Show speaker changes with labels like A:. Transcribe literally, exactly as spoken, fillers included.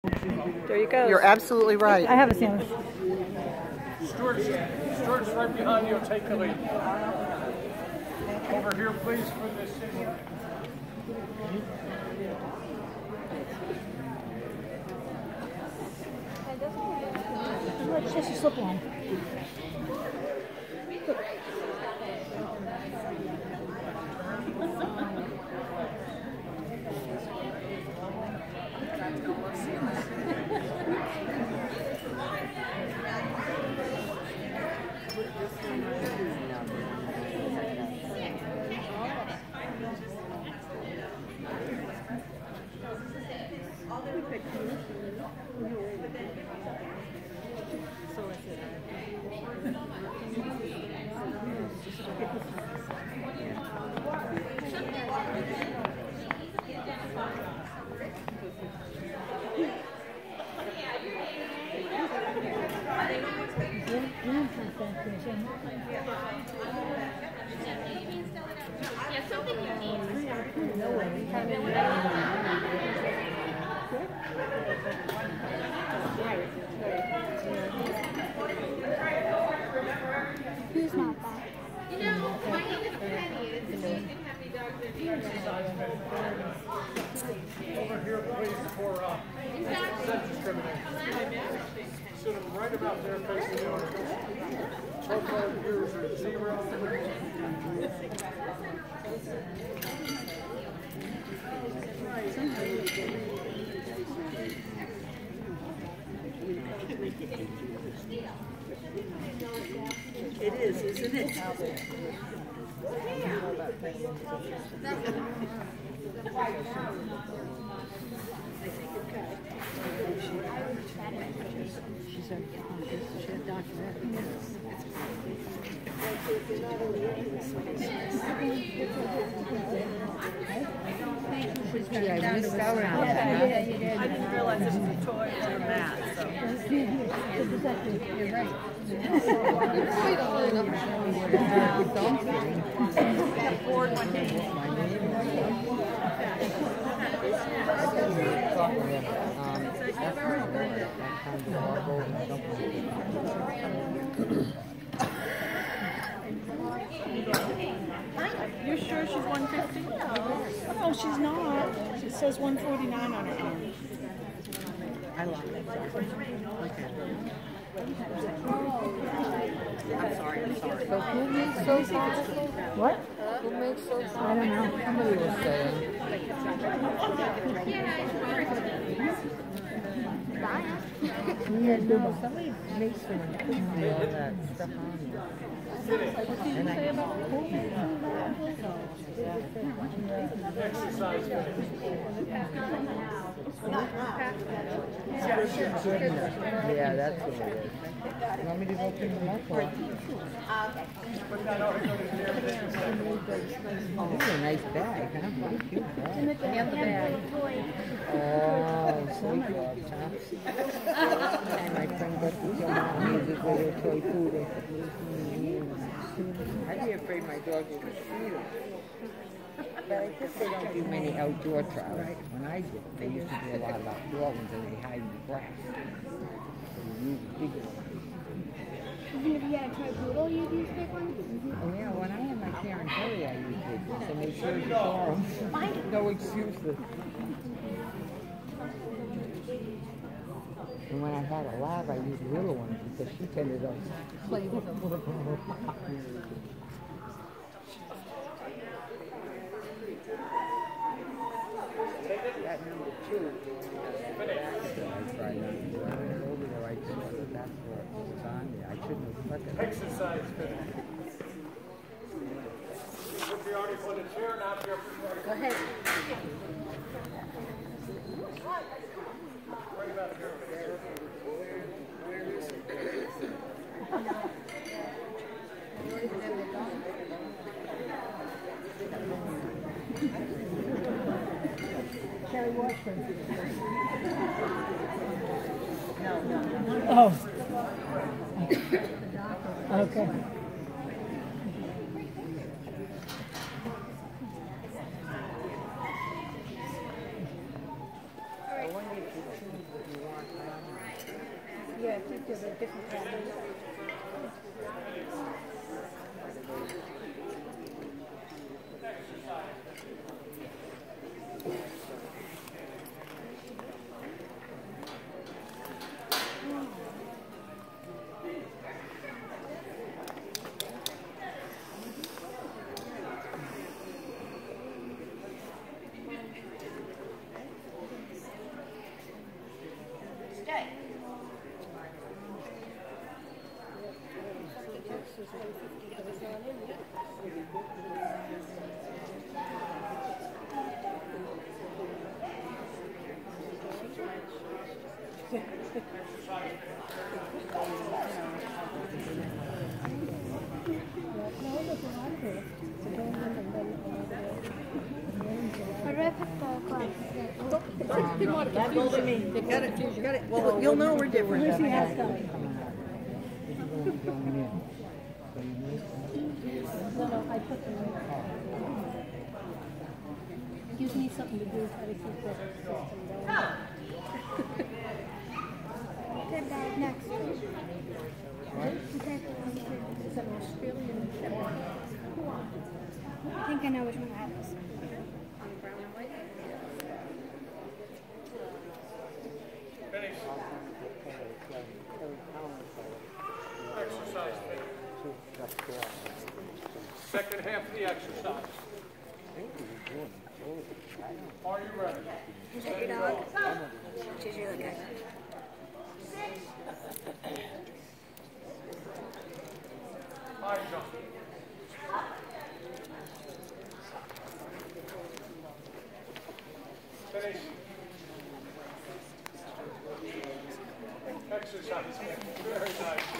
A: There you go.
B: You're absolutely right.
A: I have a sandwich.
C: Stuart, Stuart's right behind you. Take the lead. Over here, please, for this.
A: Let's just slip on.
D: Yeah, something you need.
A: Who's not that?
D: You know, my name is Penny. It's a vegan happy dog food.
C: Over here, please, for uh, sex discrimination. Sit them right about there facing the owner. Both our viewers are zero.
B: It is, isn't it? She's a, she's a doctor. Yeah, I missed out on that.
A: Yeah, you did.
B: I didn't realize it was a toy or a mat, so.
A: You're right.
B: Board one day.
A: You're sure she's one fifty? No, she's not. It says one forty-nine on her arm.
B: I love it. Okay. I'm sorry, I'm sorry.
E: So who makes those boxes?
A: What?
E: Who makes those boxes?
A: I don't know.
E: Somebody was saying. Yeah, no, somebody makes them and puts all that stuff on there. And I
C: Exercise.
E: yeah, that's what it is. You want me to go pick them up? Or? Oh, this is a nice bag, huh? What a cute bag.
A: Hand the bag.
E: Oh, sweet dogs, huh? My friend got these on music little toy food. I'd be afraid my dog would eat them. But I guess they don't do many outdoor trials. When I did, they used to do a lot of outdoor ones and they hide in the grass. So you use bigger ones.
D: Even if you had a toy poodle, you'd use big ones?
E: Oh yeah, when I had my Karen Perry, I used big ones to make sure you saw them. No excuses. And when I had a lab, I used little ones because she tended to play with them. That number two, I tried not to do it over there. I just thought that's where it was on there. I shouldn't have put it.
C: Exercise. Put the artist on the chair, not your.
A: Go ahead.
C: Right about here.
A: Carrie Washburn.
B: No, no, no.
A: Oh. Okay.
E: I wonder if you choose what you
F: I think there's a different pattern.
D: Where do I put the glasses?
B: You got it, you got it. Well, you'll know we're different.
F: Where's the hat going? No, no, I put them in. Gives me something to do, try to keep the system going.
D: Good bag next. Okay.
F: It's an Australian shepherd.
D: I think I know which one that is.
C: Finish. Exercise. Second half of the exercise. Are you ready?
D: Is that your dog? She's really good.
C: High jump. Finish. Exercise. Very nice.